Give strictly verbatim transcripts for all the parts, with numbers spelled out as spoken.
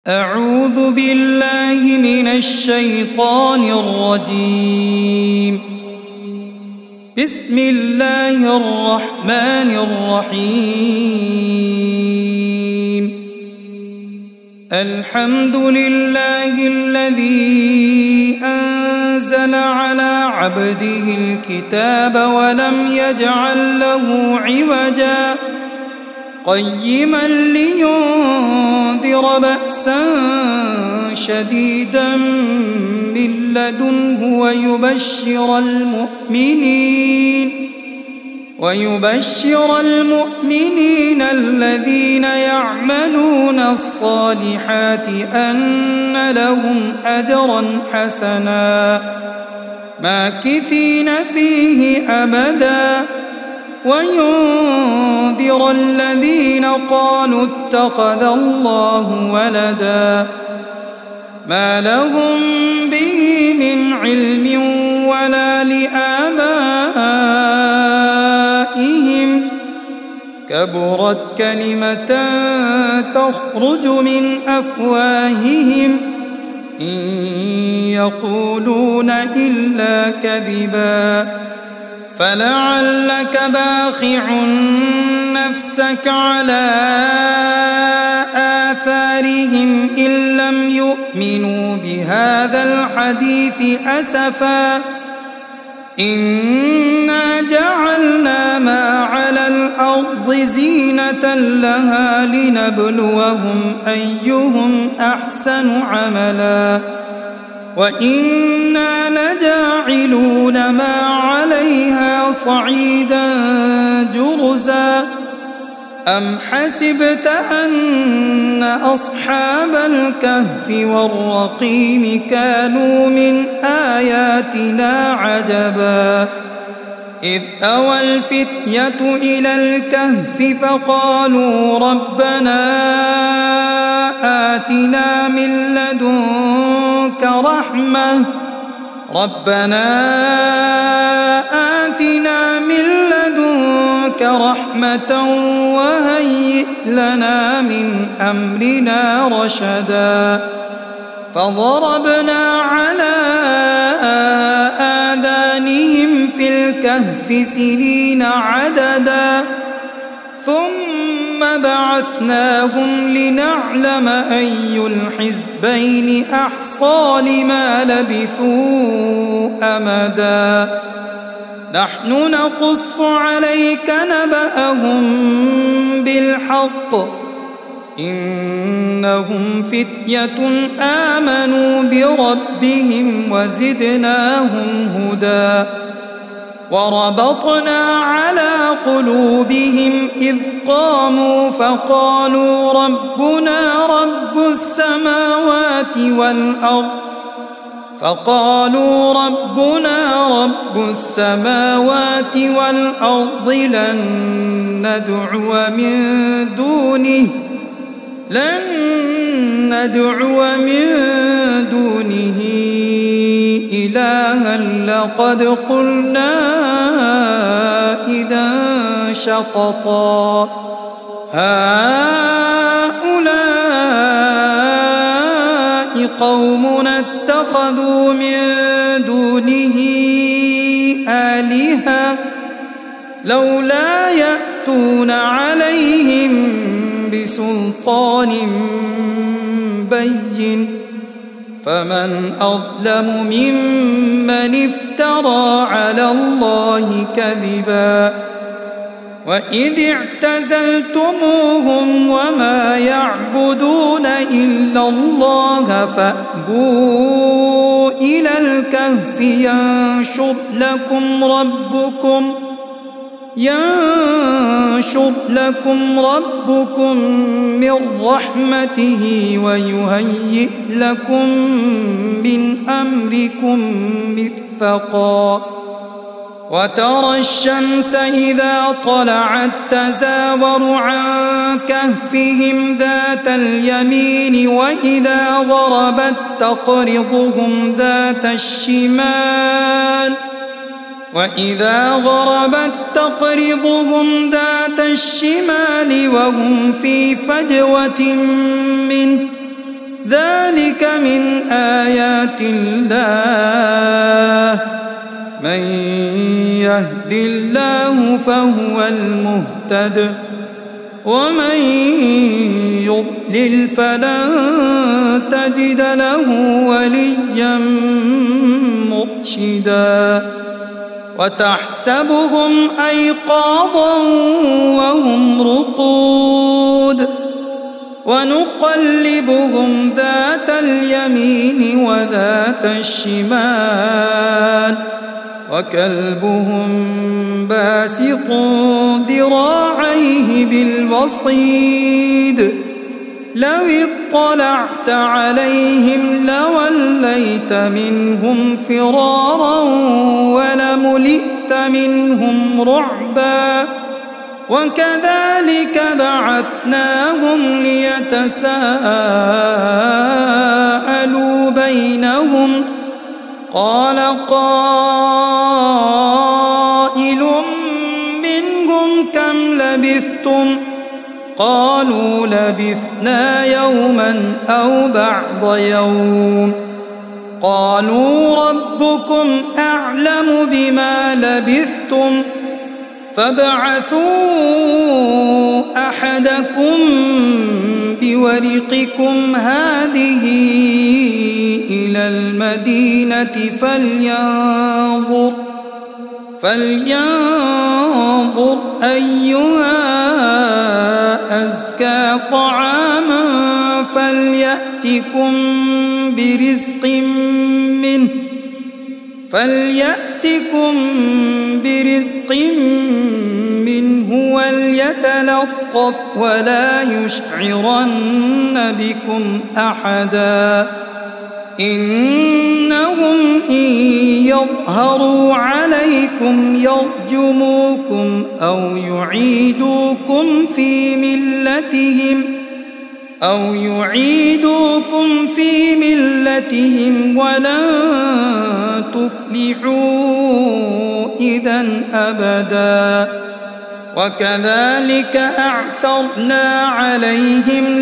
أعوذ بالله من الشيطان الرجيم. بسم الله الرحمن الرحيم. الحمد لله الذي أنزل على عبده الكتاب ولم يجعل له عوجا قيما لينذر بأسا شديدا من لدنه ويبشر المؤمنين ويبشر المؤمنين الذين يعملون الصالحات أن لهم أجرا حسنا ماكثين فيه أبدا وينذر الذين قالوا اتخذ الله ولدا ما لهم به من علم ولا لآبائهم كبرت كلمة تخرج من أفواههم إن يقولون إلا كذبا فلعلك باخع نفسك على آثارهم إن لم يؤمنوا بهذا الحديث أسفا إنا جعلنا ما على الأرض زينة لها لنبلوهم أيهم أحسن عملا وإنا لجاعلون ما عليها صعيدا جرزا أم حسبت أن أصحاب الكهف والرقيم كانوا من آياتنا عجبا إذ أوى الفتية إلى الكهف فقالوا ربنا آتنا من لدنك رحمة ربنا آتنا من لدنك رحمة وهيئ لنا من أمرنا رشدا فضربنا على آذانهم في الكهف سنين عددا ثم بعثناهم لنعلم أي الحزبين أحصى لما لبثوا أمدا نحن نقص عليك نبأهم بالحق إنهم فتية آمنوا بربهم وزدناهم هدى وربطنا على قلوبهم إذ قاموا فقالوا ربنا رب السماوات والأرض فقالوا ربنا رب السماوات والأرض لن ندعو من دونه لن ندعو من دونه إلها لقد قلنا إذا شططا هؤلاء قومنا اتخذوا من دونه آلهة لولا يأتون عليهم بسلطان بين فمن أظلم ممن افترى على الله كذبا وإذ اعتزلتموهم وما يعبدون إلا الله فأبوا إلى الكهف ينشر لكم ربكم ينشر لكم ربكم من رحمته ويهيئ لكم من أمركم مرفقا وترى الشمس إذا طلعت تزاور عن كهفهم ذات اليمين وإذا غربت تقرضهم ذات الشمال وإذا غربت تقرضهم ذات الشمال وهم في فجوة منه ذلك من آيات الله من يهد الله فهو المهتد ومن يضلل فلن تجد له وليا مرشدا وتحسبهم أيقاظا وهم رقود ونقلبهم ذات اليمين وذات الشمال وكلبهم باسط ذراعيه بالوصيد لو اطلعت عليهم لوليت منهم فرارا ولملئت منهم رعبا وكذلك بعثناهم ليتساءلوا بينهم قال قائل منهم كم لبثتم قالوا لبثنا يوما أو بعض يوم قالوا ربكم أعلم بما لبثتم فابعثوا أحدكم بورقكم هذه إلى المدينة فلينظر فلينظر أيها أزكى طعاما فليأتكم برزق منه فليأتكم برزق منه وليتلطف ولا يشعرن بكم أحدا إنهم إن يظهروا عليكم يرجموكم أو يعيدوكم في ملتهم أو يعيدوكم في ملتهم ولن تفلحوا إذا أبدا وكذلك أعثرنا عليهم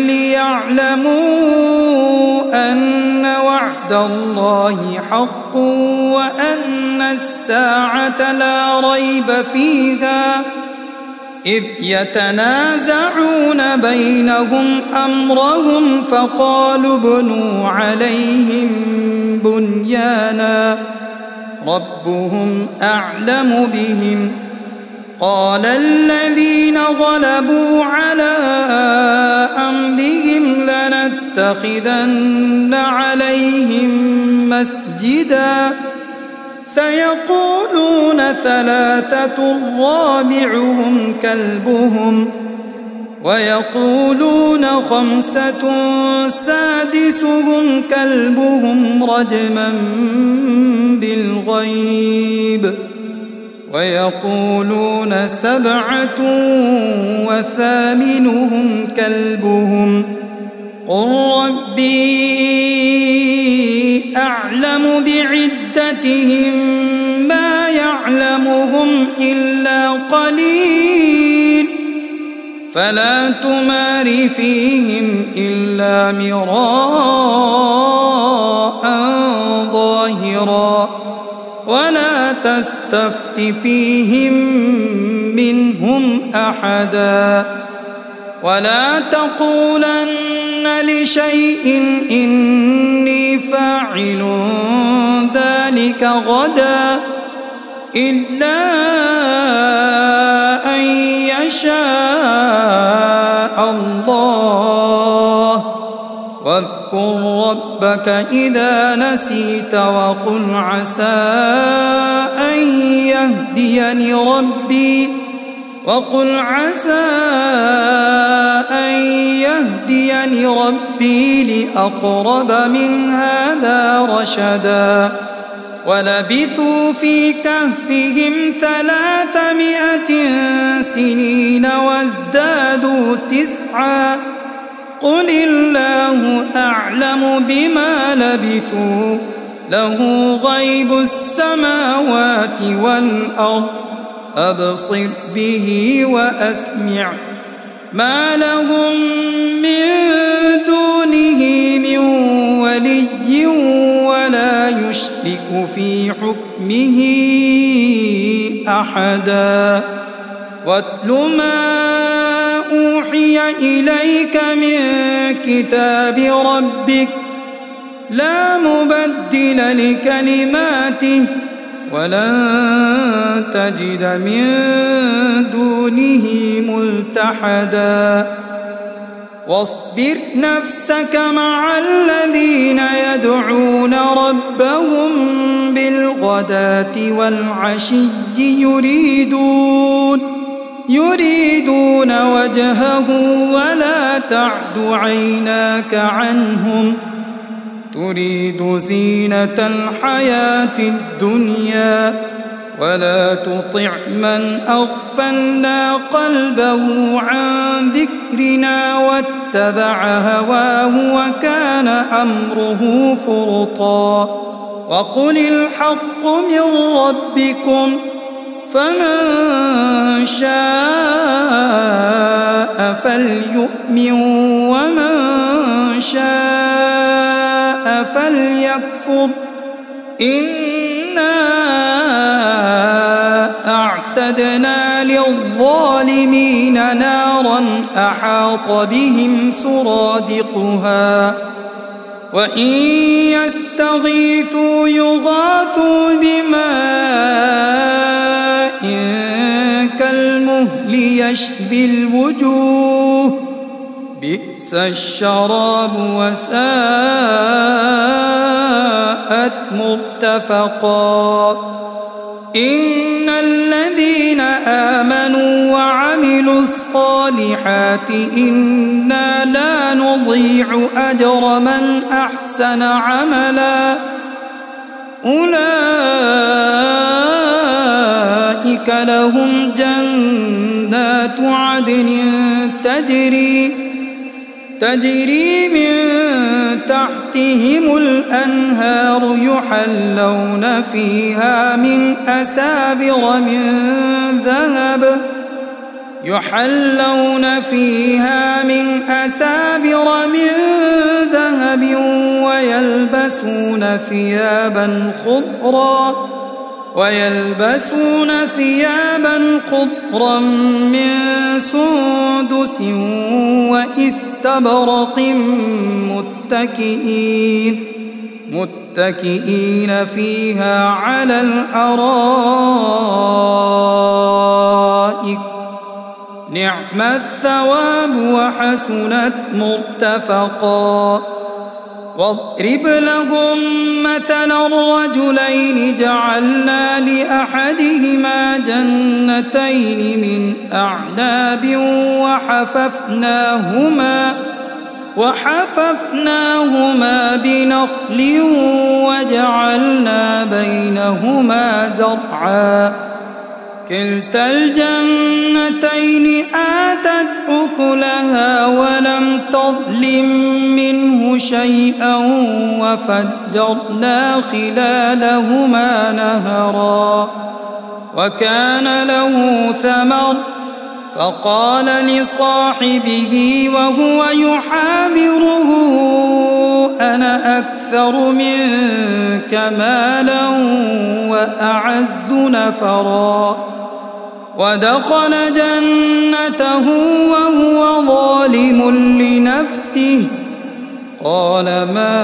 ليعلموا أن وعد الله حق وأن الساعة لا ريب فيها إذ يتنازعون بينهم أمرهم فقالوا ابنوا عليهم بنيانا ربهم أعلم بهم قال الذين غلبوا على أمرهم لنتخذن عليهم مسجدا سيقولون ثلاثة رابعهم كلبهم ويقولون خمسة سادسهم كلبهم رجما بالغيب ويقولون سبعة وثامنهم كلبهم قل ربي أعلم بعدتهم ما يعلمهم إلا قليل فلا تمار فيهم إلا مراء ظاهرا ولا تستفت فيهم منهم أحدا ولا تقولن لشيء إني فاعل ذلك غدا إلا أن يشاء الله واذكر ربك إذا نسيت وقل عسى أن يهديني ربي وقل عسى أن يهديني ربي لأقرب من هذا رشدا ولبثوا في كهفهم ثلاثمائة سنين وازدادوا تسعا قل الله أعلم بما لبثوا له غيب السماوات والأرض أبصر به وأسمع ما لهم من دونه من نشرك في حكمه أحدا واتل ما أوحي إليك من كتاب ربك لا مبدل لكلماته ولن تجد من دونه ملتحدا واصبر نفسك مع الذين يدعون ربهم بالغداة والعشي يريدون يريدون وجهه ولا تعد عيناك عنهم تريد زينة الحياة الدنيا ولا تطع من أغفلنا قلبه عن ذكرنا واتبع هواه وكان أمره فرطا وقل الحق من ربكم فمن شاء فليؤمن ومن شاء فليكفر إنا أعتدنا للظالمين نارا أحاط بهم سرادقها وإن يستغيثوا يغاثوا بماء كالمهل يشفي الوجوه بئس الشراب وساءت مرتفقا إن الذين آمنوا وعملوا الصالحات إنا لا نضيع أجر من أحسن عملا أولئك لهم جنات عدن تجري تجري من تحتهم الأنهار يحلون فيها من أسابر من ذهب يحلون فيها من أسابر من ذهب ويلبسون ثيابا خضرا ويلبسون ثيابا خضرا من سندس واستبرق متكئين متكئين فيها على الأرائك نعم الثواب وحسنت مرتفقا واضرب لهم مثلا الرجلين جعلنا لأحدهما جنتين من أعناب وحففناهما وحففناهما بنخل وجعلنا بينهما زرعا كلتا الجنتين آتت أكلها ولم تظلم منه شيئا وفجرنا خلالهما نهرا وكان له ثمر فقال لصاحبه وهو يحاوره أنا أكثر منك مالا وأعز نفرا ودخل جنته وهو ظالم لنفسه قال ما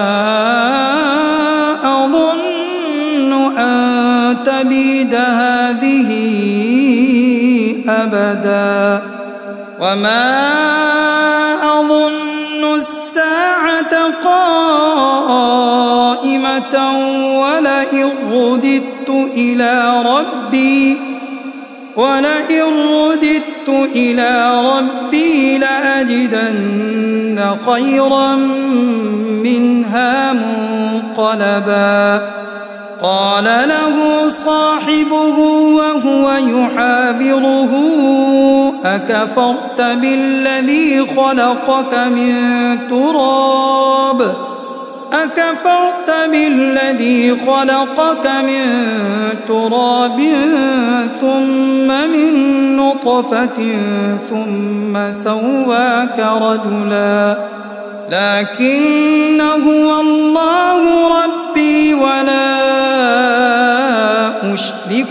أظن أن تبيد هذه أبدا وما أظن الساعة قائمة ولئن رددت إلى ربي ولئن رددت إلى ربي لأجدن خيرا منها منقلبا قال له صاحبه وهو يحاوره أكفرت بالذي خلقك من تراب أكفرت بالذي خلقك من تراب ثم من نطفة ثم سواك رجلا لكن هو الله ربي ولا أشرك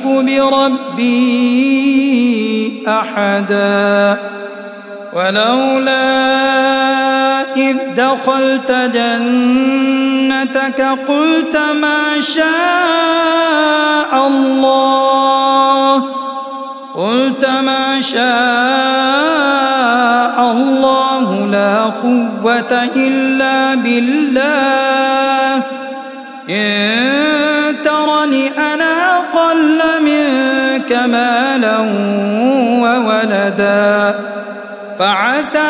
بربي أحدا ولولا إذ دخلت جنتك قلت ما شاء الله قلت ما شاء الله لا قوة إلا بالله إن ترني أنا أقل منك مالا وولدا فعسى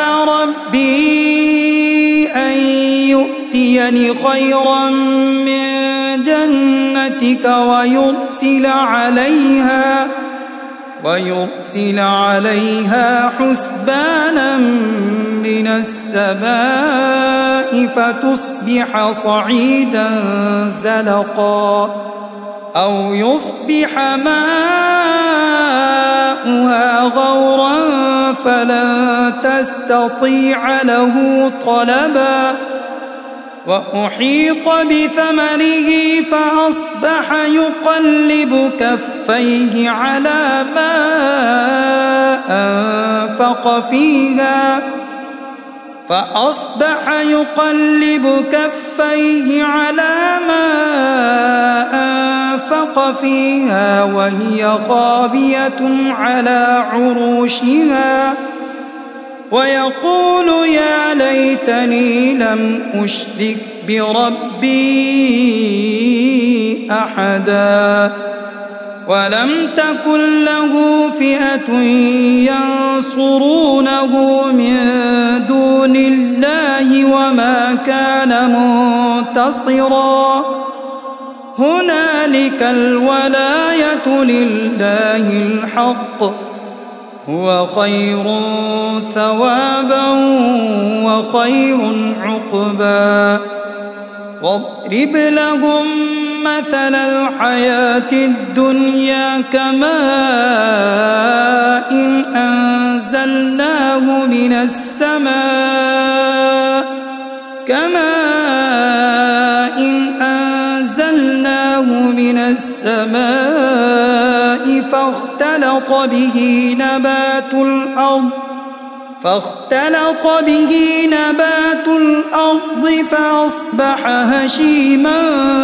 ربي أن يؤتيني خيرا من جنتك ويرسل عليها ويرسل عليها حسبانا من السماء فتصبح صعيدا زلقا أو يصبح ماؤها غورا فلن تستطيع له طلبا وأحيط بثمره فأصبح يقلب كفيه على ما أنفق فيها فأصبح يقلب كفيه على ما أنفق فيها وهي خاوية على عروشها ويقول يا ليتني لم أشرك بربي أحدا ولم تكن له فئة ينصرونه من دون الله وما كان منتصرا هنالك الولاية لله الحق هو خير ثوابا وخير عقبا واضرب لهم مثل الحياة الدنيا كماء إن أنزلناه من السماء كماء إن أنزلناه من السماء فاختلط به نبات الأرض فاختلط به نبات الأرض فأصبح هشيما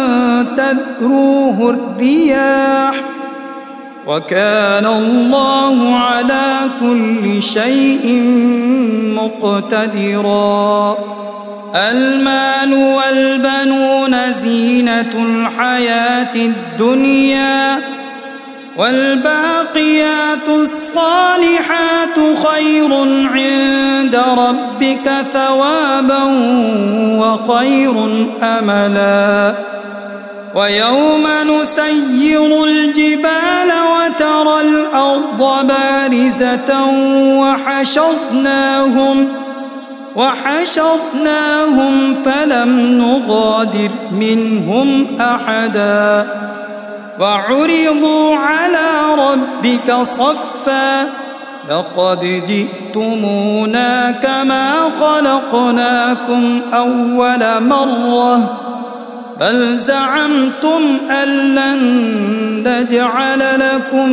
تذروه الرياح وكان الله على كل شيء مقتدرا المال والبنون زينة الحياة الدنيا والباقيات الصالحات خير عند ربك ثوابا وخير أملا ويوم نسير الجبال وترى الأرض بارزة وحشرناهم وحشرناهم فلم نغادر منهم أحدا وعرضوا على ربك صفا لقد جئتمونا كما خلقناكم أول مرة بل زعمتم أن لن نجعل لكم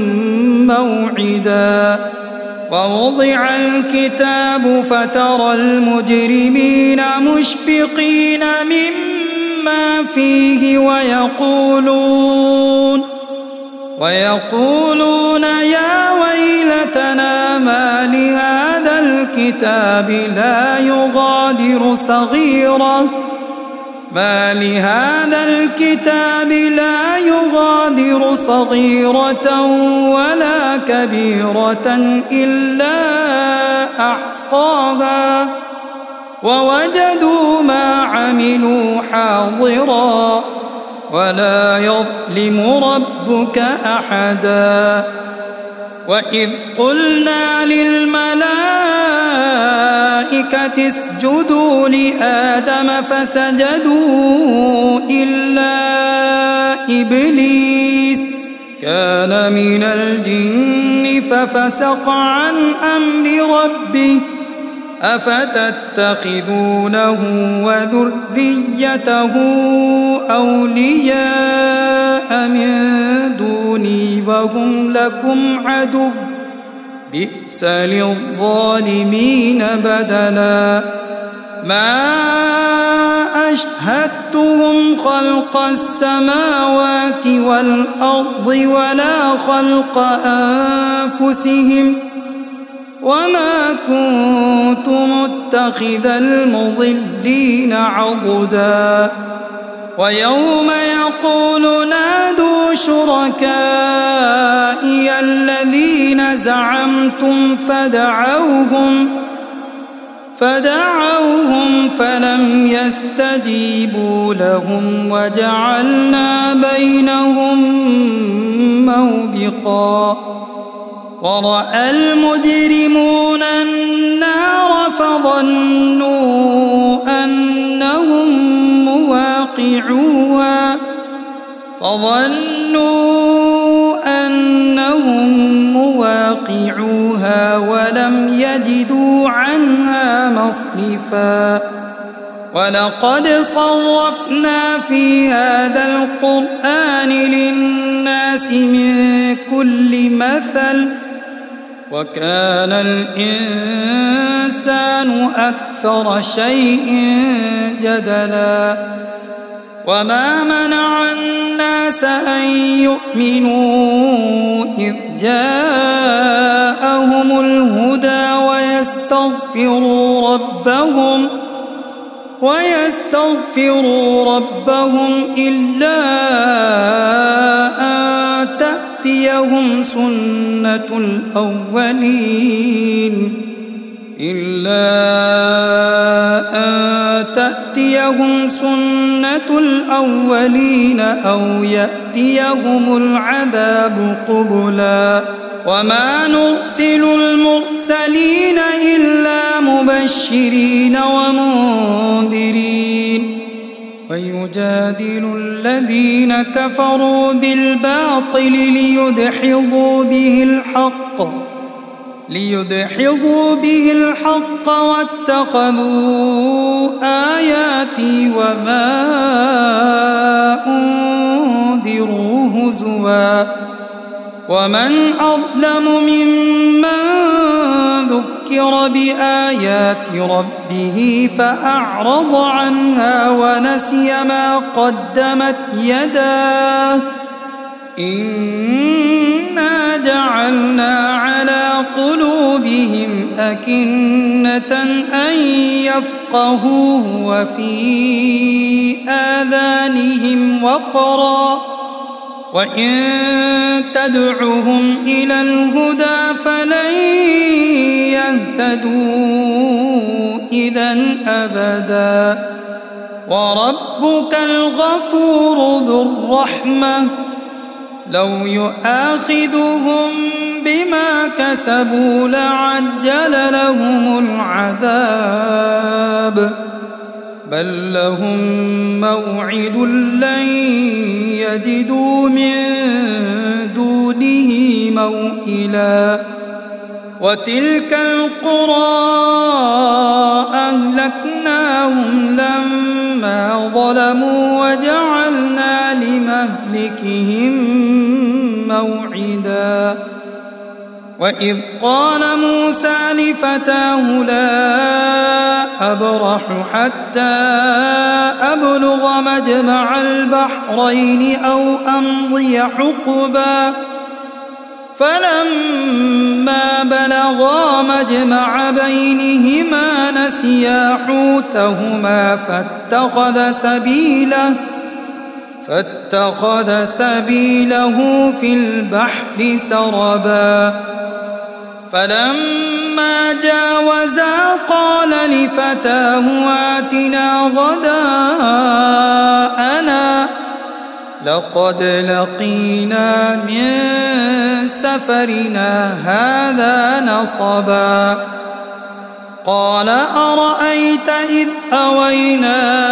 موعدا ووضع الكتاب فترى المجرمين مشفقين مما فيه ويقولون ويقولون يا ويلتنا ما لهذا الكتاب لا يغادر صغيرة ما لهذا الكتاب لا يغادر صغيرة ولا كبيرة إلا أحصاها ووجدوا ما عملوا حاضرا ولا يظلم ربك أحدا وإذ قلنا للملائكة اسجدوا لآدم فسجدوا إلا إبليس كان من الجن ففسق عن أمر ربه أفتتخذونه وذريته أولياء من دوني وهم لكم عدو بئس للظالمين بدلا ما أشهدتهم خلق السماوات والأرض ولا خلق أنفسهم وما كنت متخذ المضلين عضدا ويوم يقول نادوا شركائي الذين زعمتم فدعوهم فدعوهم فلم يستجيبوا لهم وجعلنا بينهم موبقا ورأى المجرمون النار فظنوا أنهم مواقعوها فظنوا أنهم مواقعوها ولم يجدوا عنها مصرفا ولقد صرفنا في هذا القرآن للناس من كل مثل وكان الإنسان أكثر شيء جدلا وما منع الناس أن يؤمنوا إذ جاءهم الهدى ويستغفروا ربهم ويستغفروا ربهم إلا أن تأتيهم سنة الأولين إلا أن تأتيهم سنة الأولين أو يأتيهم العذاب قبلا وما نرسل المرسلين إلا مبشرين ومنذرين ويجادل الذين كفروا بالباطل ليدحضوا به الحق ليدحضوا به الحق واتخذوا آياتي وما أنذروا هزوا ومن أظلم ممن ذكر بآيات ربه فأعرض عنها ونسي ما قدمت يداه إنا جعلنا على قلوبهم أكنة أن يفقهوه وفي آذانهم وقرا وإن تدعهم إلى الهدى فلن يهتدوا إذا أبدا وربك الغفور ذو الرحمة لو يؤاخذهم بما كسبوا لعجل لهم العذاب بل لهم موعد لن يجدوا من دونه موئلا وتلك القرى أهلكناهم لما ظلموا وجعلنا لمهلكهم موعدا وإذ قال موسى لفتاه لا أبرح حتى أبلغ مجمع البحرين أو أمضي حقبا فلما بلغا مجمع بينهما نسيا حوتهما فاتخذ سبيله فاتخذ سبيله في البحر سربا فلما جاوزا قال لفتاه آتنا غداءنا لقد لقينا من سفرنا هذا نصبا قال أرأيت إذ أوينا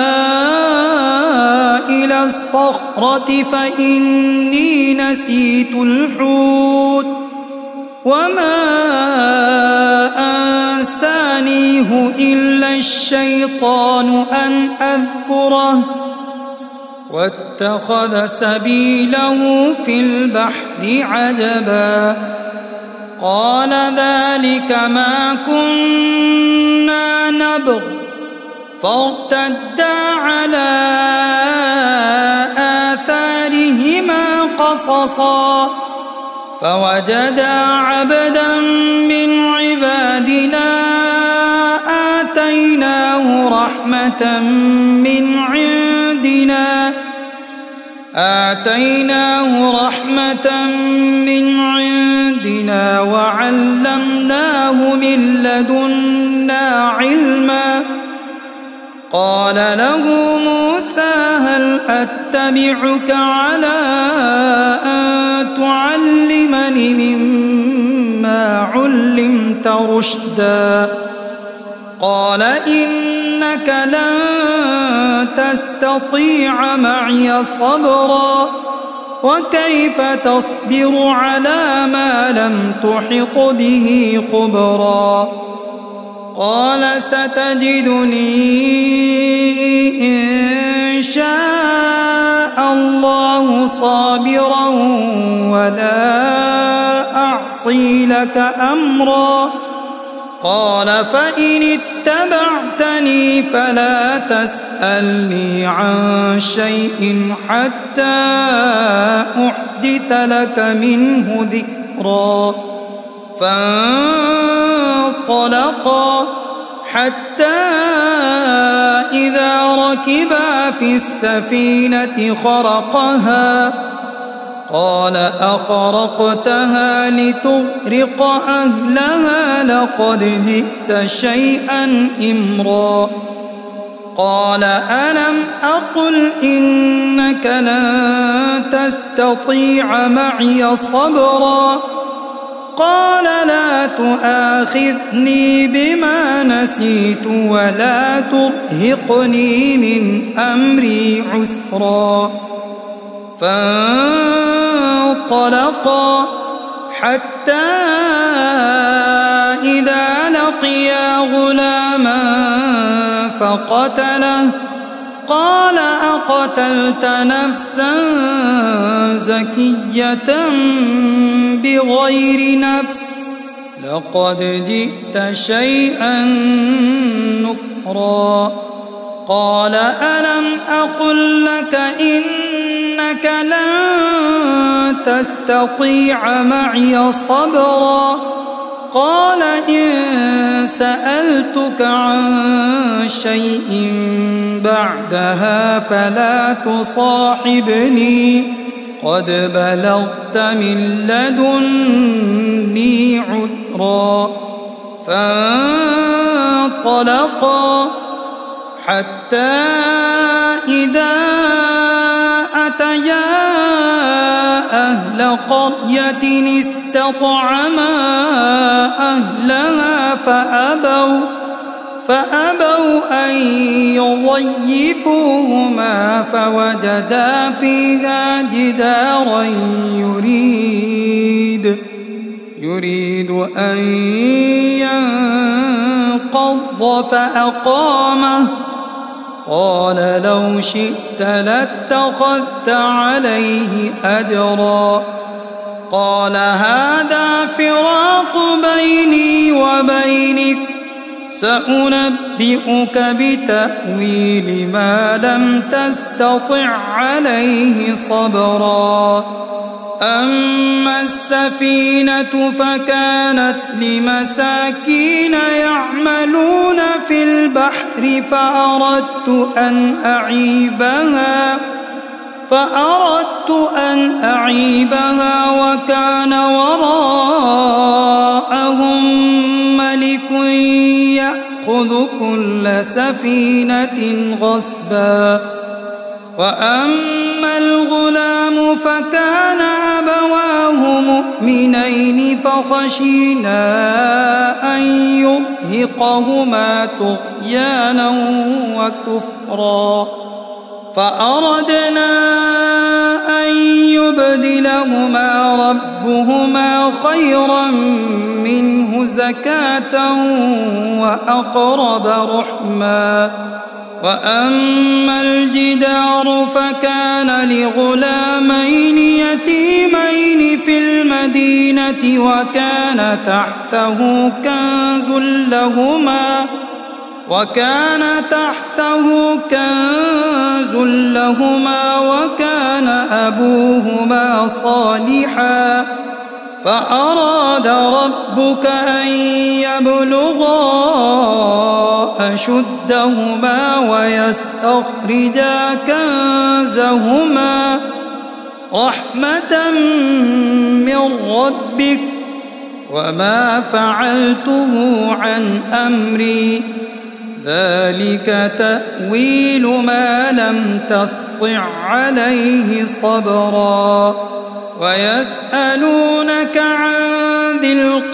إلى الصخرة فإني نسيت الحوت وما أنسانيه إلا الشيطان أن أذكره واتخذ سبيله في البحر عجبا قال ذلك ما كنا نبغ فارتدا على آثارهما قصصا فوجدا عبدا من عبادنا آتيناه رحمة من عندنا آتيناه رحمة من عندنا وعلمناه من لدنا علما قال له موسى هل أتبعك على أن تعلمني مما علمت رشدا قال إنك لن تستطيع معي صبرا وكيف تصبر على ما لم تحط به خبرا قال ستجدني إن شاء الله صابرا ولا أعصي لك أمرا قال فإن اتبعتني فلا تسألني عن شيء حتى أحدث لك منه ذكرا فانطلقا حتى إذا ركبا في السفينة خرقها قال أخرقتها لتغرق أهلها لقد جئت شيئا إمرا قال ألم أقل إنك لن تستطيع معي صبرا قال لا تؤاخذني بما نسيت ولا ترهقني من أمري عسرا فانطلقا حتى إذا لقيا غلاما فقتله قال أقتلت نفسا زكية بغير نفس لقد جئت شيئا نكرا قال ألم أقل لك إنك لن تستطيع معي صبرا قال إن سألتك عن شيء بعدها فلا تصاحبني قد بلغت من لدني عذرا فانطلقا حتى إذا أتيا أهل قرية استطعما أهلها فأبوا فأبوا أن يضيفوهما فوجدا فيها جدارا يريد يريد أن ينقض فأقامه قال لو شئت لاتخذت عليه أجرا قال هذا فراق بيني وبينك سأنبئك بتأويل ما لم تستطع عليه صبرا أما السفينة فكانت لمساكين يعملون في البحر فأردت أن أعيبها فأردت أن أعيبها وكان وراءهم ملك يأخذ كل سفينة غصبا وأما الغلام فكان أبواه مؤمنين فخشينا أن يرهقهما طغيانا وكفرا فأردنا أن يبدلهما ربهما خيرا منه زكاة وأقرب رحما وأما الجدار فكان لغلامين يتيمين في المدينة وكان تحته كنز لهما وكان تحته كنز لهما وكان أبوهما صالحا فأراد ربك أن يبلغا أشدهما ويستخرجا كنزهما رحمة من ربك وما فعلته عن أمري ذلك تأويل ما لم تسطع عليه صبرا ويسألونك عن ذي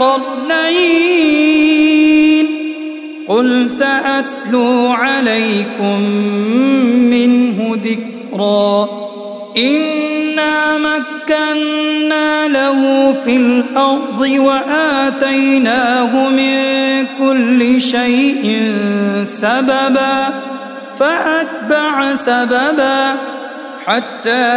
القرنين قل سأتلو عليكم منه ذكرا إنا مكنا له في الأرض وآتيناه من كل شيء سببا فأتبع سببا حتى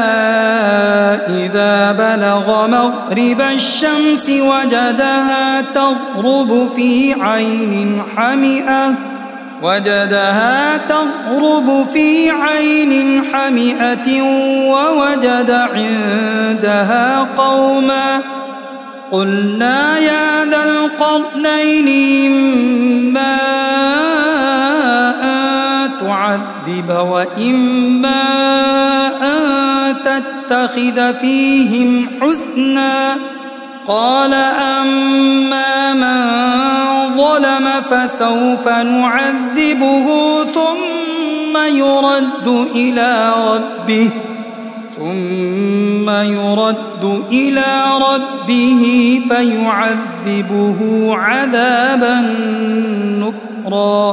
إذا بلغ مغرب الشمس وجدها تغرب في عين حمئة وجدها تغرب في عين حمئة ووجد عندها قوما قلنا يا ذا القرنين إما أن تعذب وإما أن تتخذ فيهم حسنا قال أما من ظلم فسوف نعذبه ثم يرد إلى ربه ثم يرد إلى ربه فيعذبه عذابا نكرا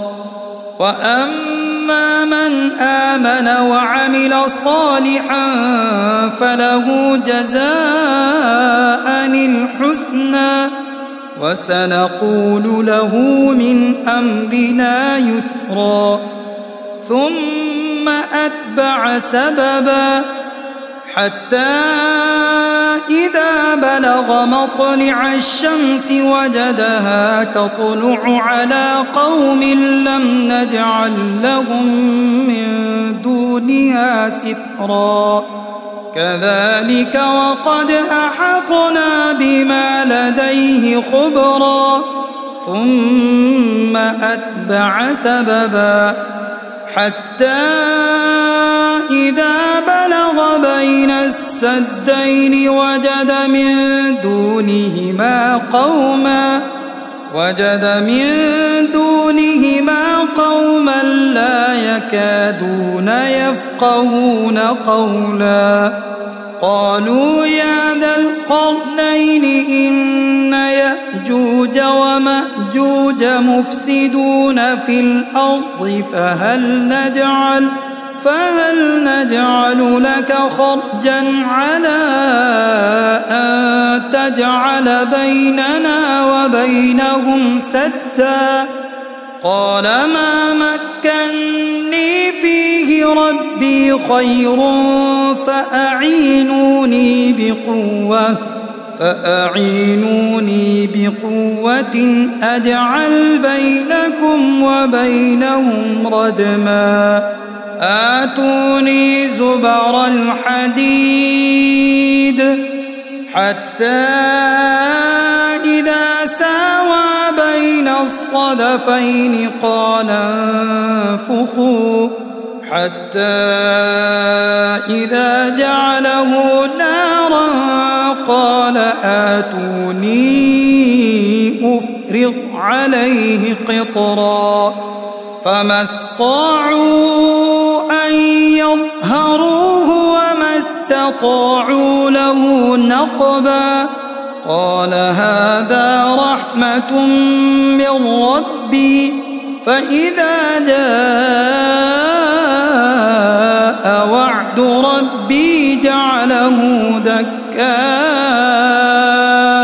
وأما من آمن وعمل صالحا فله جزاء الحسنى وسنقول له من أمرنا يسرا ثم أتبع سببا حتى إذا بلغ مطلع الشمس وجدها تطلع على قوم لم نجعل لهم من دونها سترا كذلك وقد أحطنا بما لديه خبرا ثم أتبع سببا حتى إذا بلغ بين السدين وجد من دونهما قوما وجد من دونهما قوما لا يكادون يفقهون قولا قالوا يا ذا القرنين إن يأجوج ومأجوج مفسدون في الأرض فهل نجعل فهل نجعل لك خرجا على أن تجعل بيننا وبينهم سدا قال ما مكني فيه ربي خير فأعينوني بقوة فأعينوني بقوة أجعل بينكم وبينهم ردما آتوني زبر الحديد حتى إذا ساوى بين الصدفين قال انفخوا حتى إذا جعله نارا قال آتوني أفرغ عليه قطرا فما استطاعوا أن يظهروه وما استطاعوا له نقبا قال هذا رحمة من ربي فإذا جاء وعد ربي جعله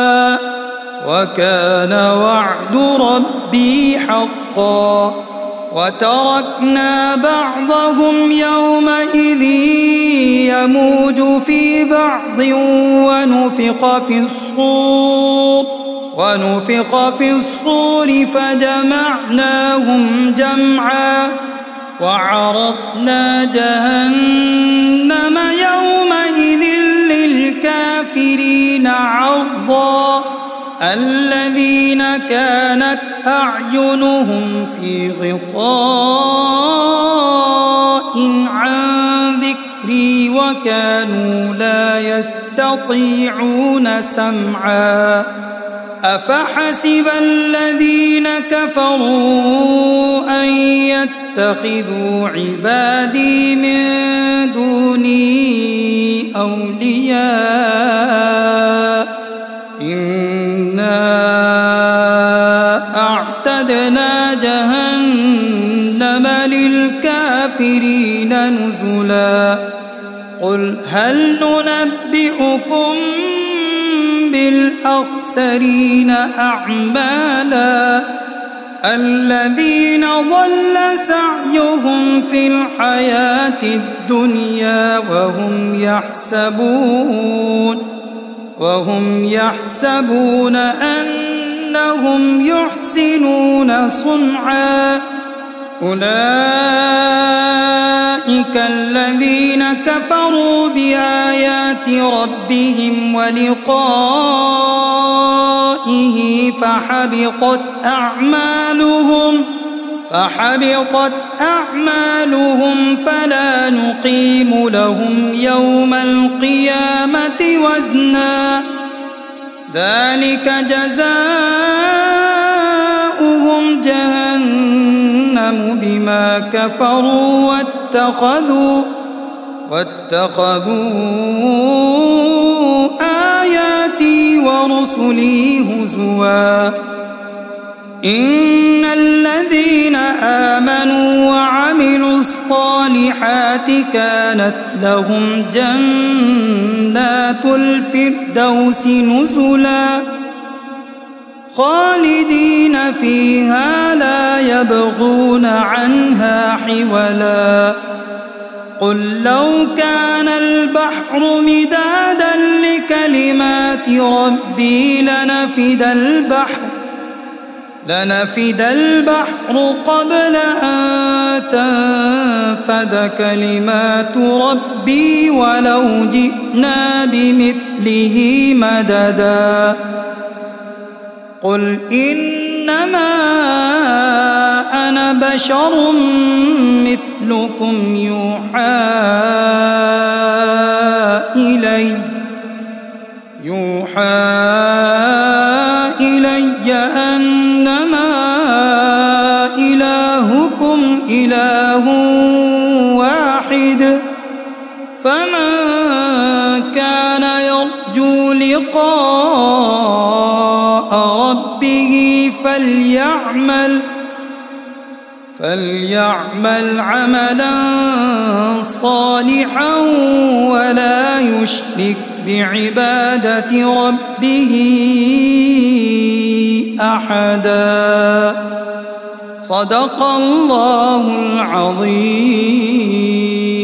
دكا وكان وعد ربي حقا وتركنا بعضهم يومئذ يموج في بعض ونفخ في الصور ونفخ في الصور فجمعناهم جمعا وعرضنا جهنم يومئذ للكافرين عرضا الذين كانت أعينهم في غطاء عن ذكري وكانوا لا يستطيعون سمعا أفحسب الذين كفروا أن يتخذوا عبادي من دوني أولياء إنا أعتدنا جهنم للكافرين نزلا قل هل ننبئكم بالأخسرين أعمالا الذين ضل سعيهم في الحياة الدنيا وهم يحسبون وهم يحسبون أنهم يحسنون صنعا أولئك الذين كفروا بآيات ربهم ولقائه فحبطت أعمالهم فحبطت أعمالهم فلا نقيم لهم يوم القيامة وزنا ذلك جزاؤهم جهنم بما كفروا واتخذوا واتخذوا آياتي ورسلي هزوا إن الذين آمنوا وعملوا الصالحات كانت لهم جنات الفردوس نزلا خالدين فيها لا يبغون عنها حولا قل لو كان البحر مدادا لكلمات ربي لنفد البحر لنفد البحر قبل أن تنفد كلمات ربي ولو جئنا بمثله مددا قل إنما أنا بشر مثلكم يوحى إلي يوحى إلي أنما إلهكم إله واحد فمن كان يرجو لقاء ربه فليعمل فليعمل عملا صالحا ولا يشرك بعبادة ربه أحدا صدق الله العظيم.